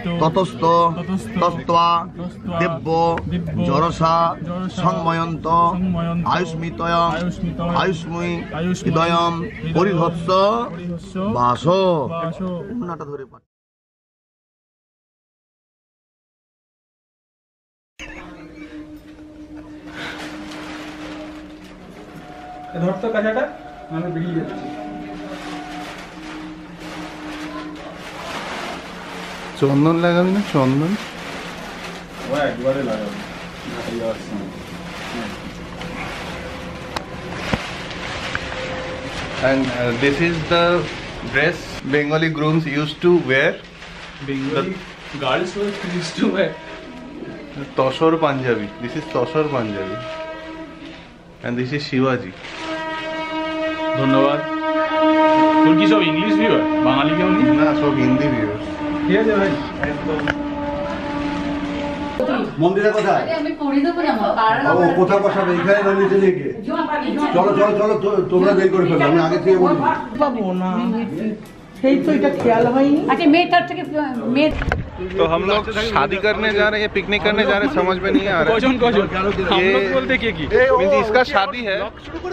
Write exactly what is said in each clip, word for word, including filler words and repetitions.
ততস্থ তস্ত্বা দেব্য জরসা সংময়ন্ত আয়ুষ্মিতয়ম আয়ুষ্ময়ী হৃদয়ম পরিধৎস বাস। উন্নাটা ধরে পাঠ। ধরতো কাঁচাটা আমি বেরিয়ে যাচ্ছি। চন্দন লাগাবি না? চন্দন ও একবারে লাগাবো। And uh, this is the dress Bengali grooms used to wear. Bengali girls were used to wear. Toshor Punjabi. This is Toshor Punjabi. And this is Shivaji. ধন্যবাদ। তোর কি সব ইংলিশ ভিউয়ার? বাঙালি কেউ নেই? না, সব হিন্দি ভিউয়ার। ঠিক আছে ভাই, একদম। মন্দিরে কোথায়? আমি পড়ে দেবো না মা। ও কোথায় বসাবে? এখানে না নিচে দিকে? চলো চলো চলো তোমরা বের করে ফেলো, আমি আগে থেকে বলি। পাবো না, সেই তো এটা খেয়াল হয়নি। আচ্ছা মেয়ে তার থেকে মেয়ে। तो हम लोग शादी करने जा रहे हैं, पिकनिक करने जा रहे हैं, समझ में नहीं आ रहा कौन कौन हम लोग बोलते क्या की मींस इसका शादी है।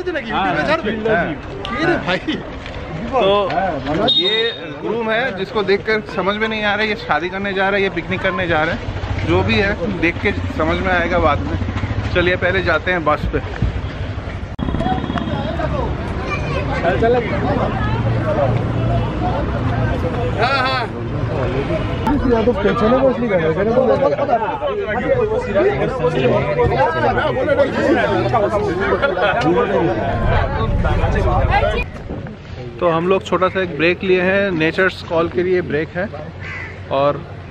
तो ये ग्रूम है जिसको देखकर समझ में नहीं आ रहा है ये शादी करने जा रहा है, ये पिकनिक करने जा रहे हैं। जो भी है देख के समझ में आएगा बाद में। चलिए पहले जाते हैं बस पे। हाँ हाँ तो पेছনে বসলি কেন? এখানে तो हम लोग छोटा सा एक ब्रेक लिए हैं, नेचर्स कॉल के लिए ब्रेक है। और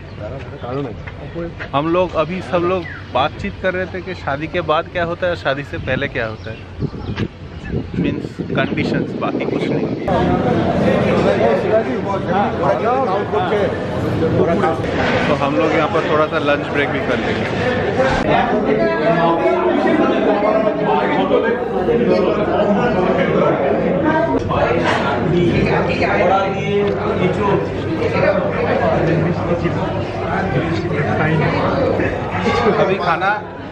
हम लोग अभी सब लोग बातचीत कर रहे थे कि शादी के बाद क्या होता है और शादी से पहले क्या होता है, मीन्स कंडीशंस, बाकी कुछ नहीं। तो हम लोग यहाँ पर थोड़ा सा लंच ब्रेक भी कर लेंगे। अभी खाना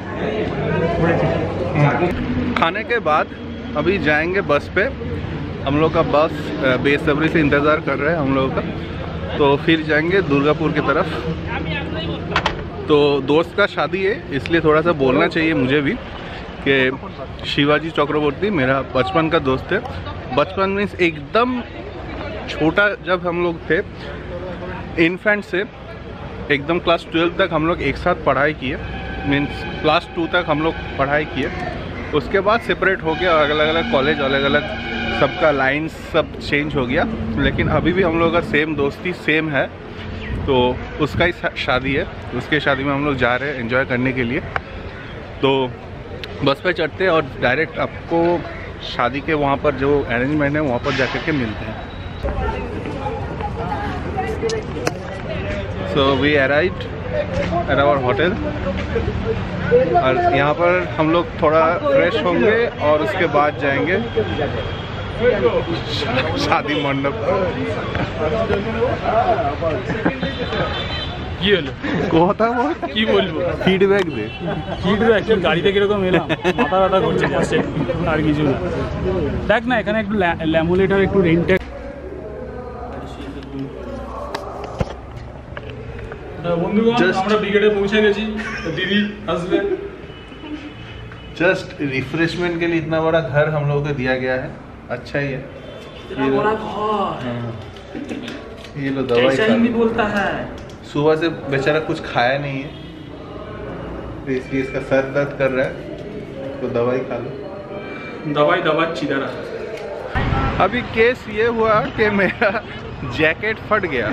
खाने के बाद अभी जाएंगे बस पे। हम लोग का बस बेसब्री से इंतज़ार कर रहे हैं हम लोगों का। तो फिर जाएंगे दुर्गापुर की तरफ। तो दोस्त का शादी है इसलिए थोड़ा सा बोलना चाहिए मुझे भी कि शिवाजी चक्रवर्ती मेरा बचपन का दोस्त है। बचपन मीन्स एकदम छोटा जब हम लोग थे, इन्फेंट से एकदम क्लास ट्वेल्व तक हम लोग एक साथ पढ़ाई किए। मीन्स क्लास टू तक हम लोग पढ़ाई किए, उसके बाद सेपरेट हो गया, अलग अलग कॉलेज, अलग अलग सबका लाइन सब चेंज हो गया। लेकिन अभी भी हम लोग का सेम दोस्ती सेम है। तो उसका ही शादी है, उसके शादी में हम लोग जा रहे हैं एंजॉय करने के लिए। तो बस पे चढ़ते हैं और डायरेक्ट आपको शादी के वहाँ पर जो अरेंजमेंट है वहाँ पर जाकर के मिलते हैं। So we arrived at our hotel और यहाँ पर हम लोग थोड़ा फ्रेश होंगे और उसके बाद जाएंगे शादी मंडप। কি হলো? কথা বল, কি বলবো? ফিডব্যাক দে। ফিডব্যাক কি গাড়িতে কিরকম এলাম? মাথা ব্যথা করছে বসে, আর কিছু না। দেখ না এখানে একটু ল্যামুলেটার একটু রেন্টে। বন্ধুগণ আমরা ব্রিগেডে পৌঁছে গেছি, দিদি আসবে। जस्ट रिफ्रेशमेंट के लिए इतना बड़ा घर हम लोगों को दिया गया है, अच्छा ही है। ये लो, ये लो दवाई खा लो। बोलता है सुबह से बेचारा कुछ खाया नहीं है तो इसलिए इसका सर दर्द कर रहा है, तो दवाई खा लो। दवाई दवाई इधर। अभी केस ये हुआ कि मेरा जैकेट फट गया।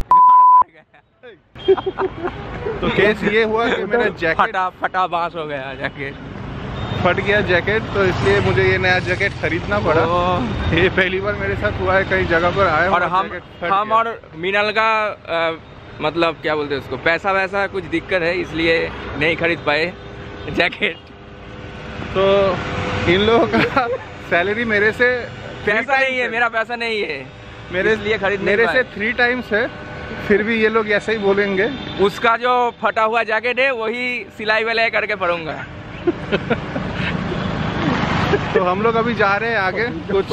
तो केस ये हुआ कि मेरा जैकेट फटा फटा बांस हो गया, जैकेट फट गया जैकेट, तो इसलिए मुझे ये नया जैकेट खरीदना पड़ा। ये पहली बार मेरे साथ हुआ है, कई जगह पर आया और हम हम और मीनल का आ, मतलब क्या बोलते हैं उसको, पैसा वैसा कुछ दिक्कत है इसलिए नहीं खरीद पाए जैकेट। तो इन लोगों का सैलरी मेरे से पैसा नहीं है, मेरा पैसा नहीं है, मेरे इसलिए खरीद मेरे से थ्री टाइम्स है। फिर भी ये लोग ऐसे ही बोलेंगे। उसका जो फटा हुआ जैकेट है वही सिलाई वाले करके पढ़ूंगा। तो हम लोग अभी जा रहे हैं आगे कुछ।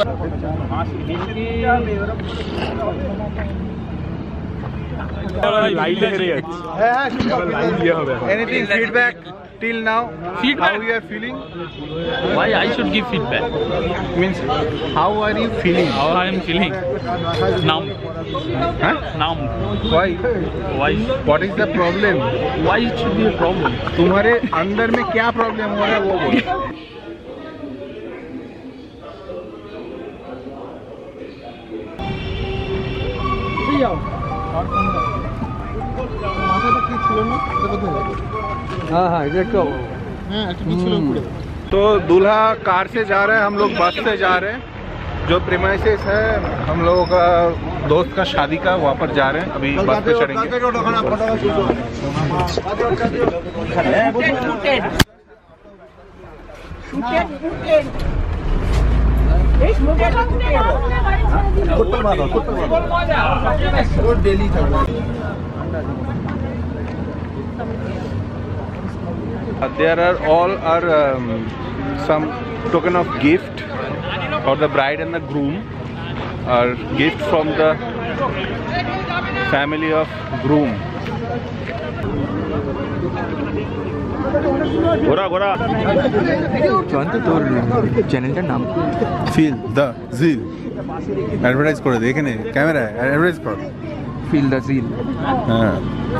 Anything feedback till now? Feedback? How you are feeling? Why I should give feedback? Means how are you feeling? How I am feeling? Numb. Huh? Numb. Why? Why? What is the problem? Why it should be a problem? तुम्हारे अंदर में क्या problem हो रहा है वो बोलो। हाँ हाँ এটা तो दूल्हा कार से जा रहे हैं, हम लोग बस से जा रहे हैं। जो प्रीमाइसेस है हम लोगों का दोस्त का शादी का, वहाँ पर जा रहे हैं। अभी बस पे चढ़ेंगे। There are all are um, some token of gift for the bride and the groom, or gift from the family of groom. ঘোরা ঘোরা জয়ন্ত তোর চ্যানেলটার নাম Feel the zeal. Advertise করে দে এখানে ক্যামেরা অ্যাডভার্টাইজ কর। ফিল দ্য জিল। হ্যাঁ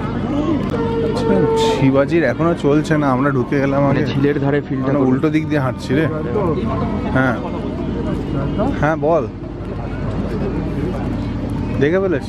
শিবাজির এখনো চলছে না, আমরা ঢুকে গেলাম আগে। ঝিলের ধারে ফিল্ডটা আমরা উল্টো দিক দিয়ে হাঁটছি রে। হ্যাঁ হ্যাঁ বল, দেখে ফেলেছ?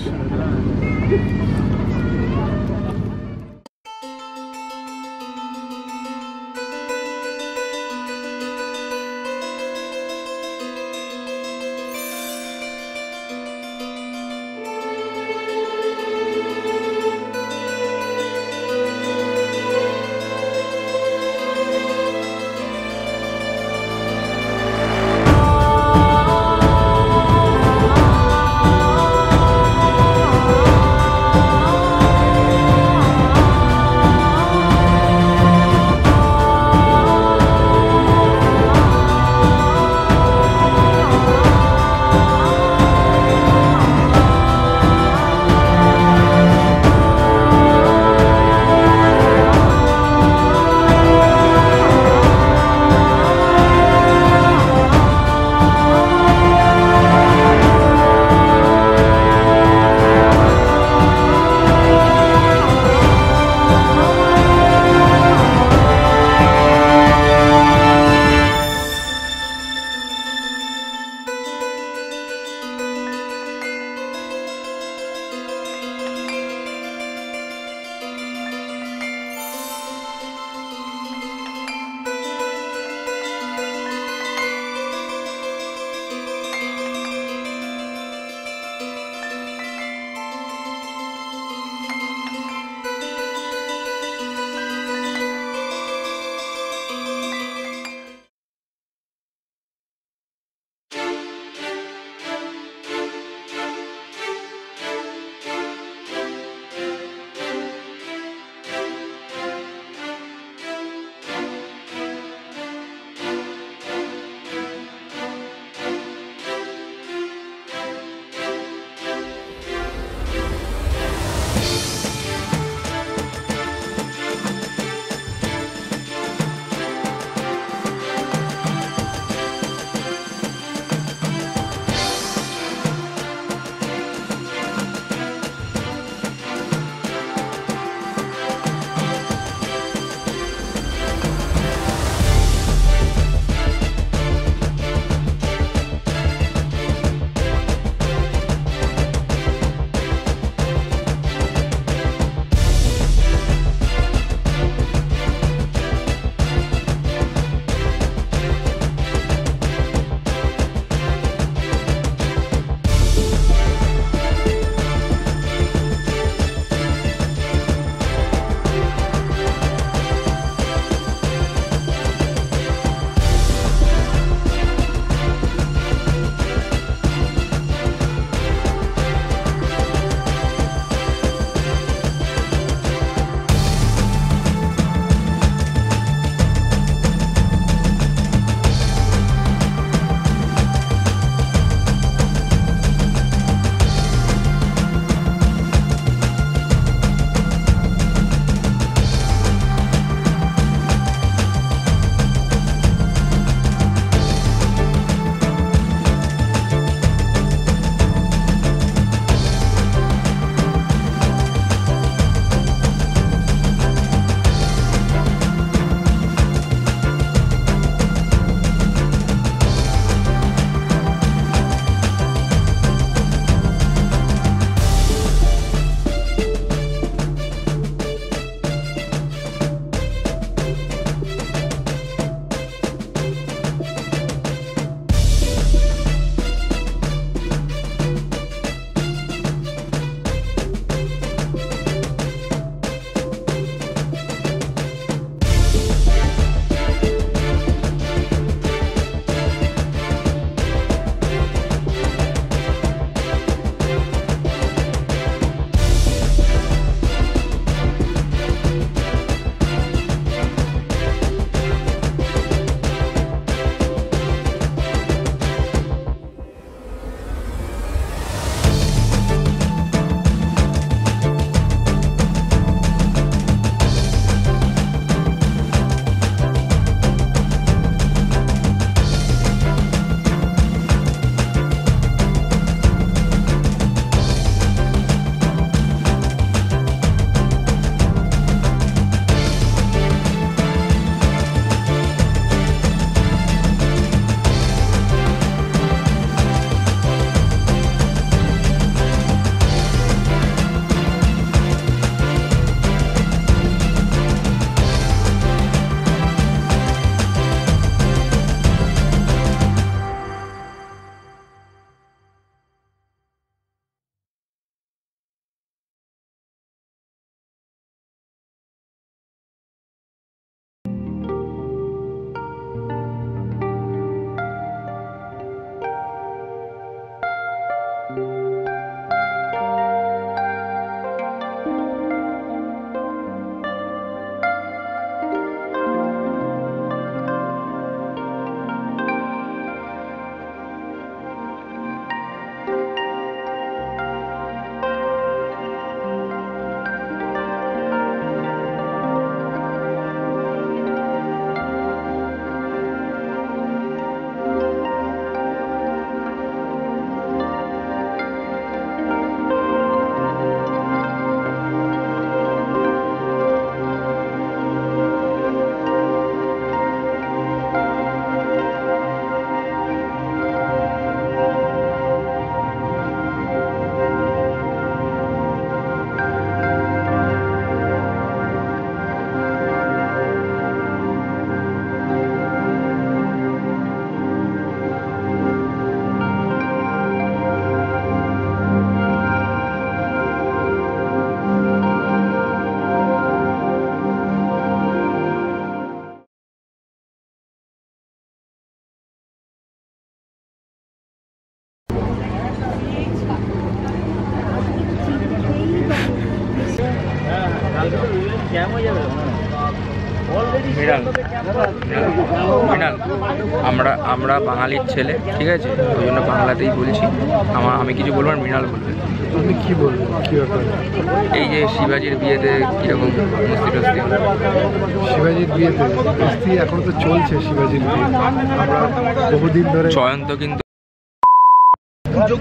মৃণাল মৃণাল আমরা আমরা বাঙালির ছেলে, ঠিক আছে, ওই জন্য বাংলাতেই বলছি। আমার আমি কিছু বলবো আর মৃণাল বলবে। আমি কি বলবো, কি ব্যাপার? এই যে শিবাজির বিয়েতে কিরকম মস্তি টস্তি? শিবাজির বিয়েতে মস্তি এখন তো চলছে। শিবাজির বিয়ে আমরা বহুদিন ধরে। জয়ন্ত কিন্তু तो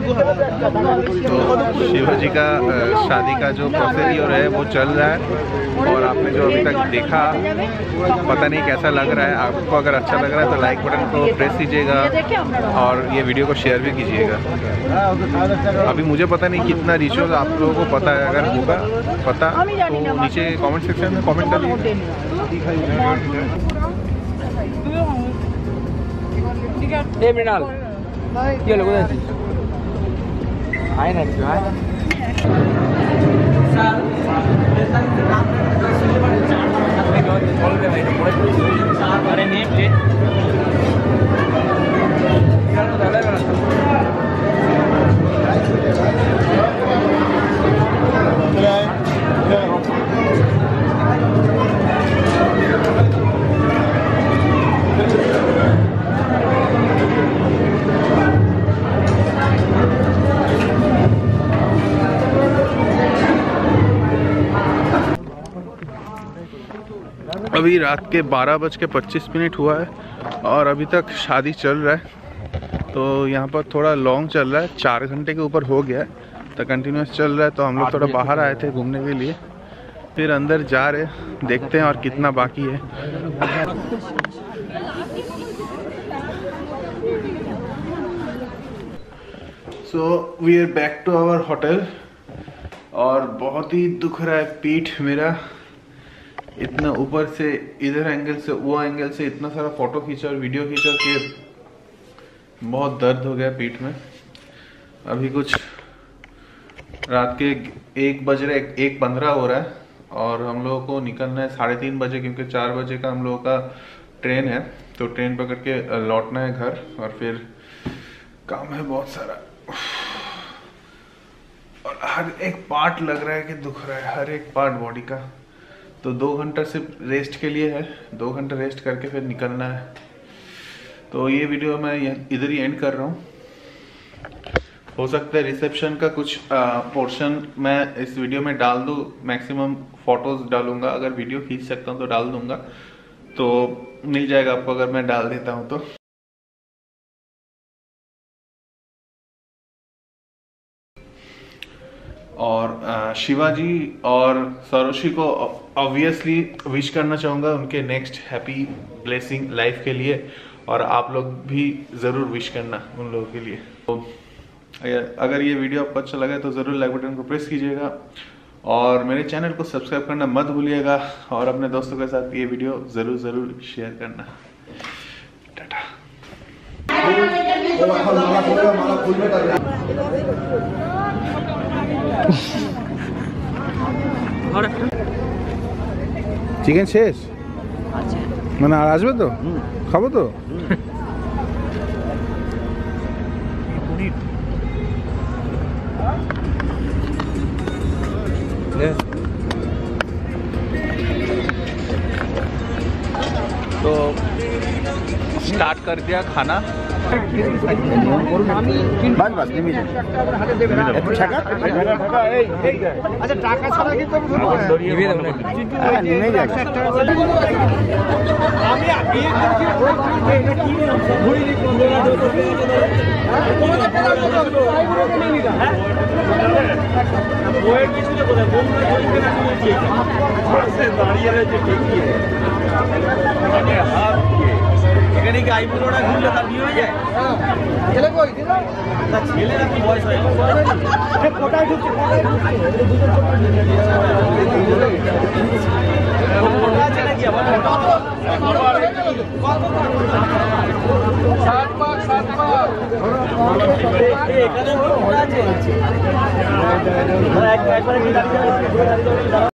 शिवाजी का अ, शादी का जो प्रोसीजर है वो चल रहा है और आपने जो अभी तक देखा पता नहीं कैसा लग रहा है। आपको अगर अच्छा लग रहा है तो लाइक बटन को प्रेस कीजिएगा और ये वीडियो को शेयर भी कीजिएगा। अभी मुझे पता नहीं कितना रीच होगा, आप लोगों को पता है। अगर होगा पता तो नीचे कमेंट सेक्शन में कमेंट करिए। এ মৃণাল কি হলো, কোথায় আছিস? আয় না একটু আয়। अभी रात के बारह बज के पच्चीस मिनट हुआ है और अभी तक शादी चल रहा है। तो यहाँ पर थोड़ा लॉन्ग चल रहा है, चार घंटे के ऊपर हो गया है तो कंटिन्यूस चल रहा है। तो हम लोग थोड़ा बाहर आए थे घूमने के लिए, फिर अंदर जा रहे, देखते हैं और कितना बाकी है। So we are back to our hotel और बहुत ही दुख रहा है पीठ मेरा। इतना ऊपर से इधर एंगल से वो एंगल से इतना सारा फोटो खींचा और वीडियो खींचा कि बहुत दर्द हो गया पीठ में। अभी कुछ रात के एक बज रहे एक पंद्रह हो रहा है और हम लोगों को निकलना है साढ़े तीन बजे, क्योंकि चार बजे का हम लोगों का ट्रेन है। तो ट्रेन पकड़ के लौटना है घर और फिर काम है बहुत सारा और हर एक पार्ट लग रहा है कि दुख रहा है, हर एक पार्ट बॉडी का। तो दो घंटा सिर्फ रेस्ट के लिए है, दो घंटा रेस्ट करके फिर निकलना है। तो ये वीडियो मैं इधर ही एंड कर रहा हूँ। हो सकता है रिसेप्शन का कुछ पोर्शन मैं इस वीडियो में डाल दूँ, मैक्सिमम फोटोज डालूंगा। अगर वीडियो खींच सकता हूँ तो डाल दूंगा, तो मिल जाएगा आपको अगर मैं डाल देता हूँ तो। और शिवाजी और सरोशी को ऑब्वियसली विश करना चाहूँगा उनके नेक्स्ट हैप्पी ब्लेसिंग लाइफ के लिए, और आप लोग भी ज़रूर विश करना उन लोगों के लिए। तो अगर ये वीडियो आपको अच्छा लगा तो ज़रूर लाइक बटन को प्रेस कीजिएगा और मेरे चैनल को सब्सक्राइब करना मत भूलिएगा और अपने दोस्तों के साथ ये वीडियो ज़रूर ज़रूर शेयर करना। टाटा। চিকেন শেষ মানে আর আসবে তো? খাবো তো? तो स्टार्ट कर दिया खाना। বাস বাস নেমে যান। একটু টাকা আচ্ছা টাকা ছাড়া কিন্তু নেমে যান, নেমে যান। আমি বিয়ে করছি এটা কি ঘুরি বইয়ের পিছনে কোথায় বন্ধুরা বলতে না শুনেছি বাসে দাঁড়িয়ে রয়েছে ঠিকই মানে হাত দিয়ে এখানে কি আইবুড়োটা ঘুরলে তার বিয়ে হয়ে যায়? ছেলে কই দিল না, ছেলে নাকি বয়স হয় এ কোটায় ঢুকছে কোটায় ঢুকছে দুটো কোটা আছে নাকি আবার সাত পাঁচ সাত পাঁচ এখানে কোটা আছে একবার একবার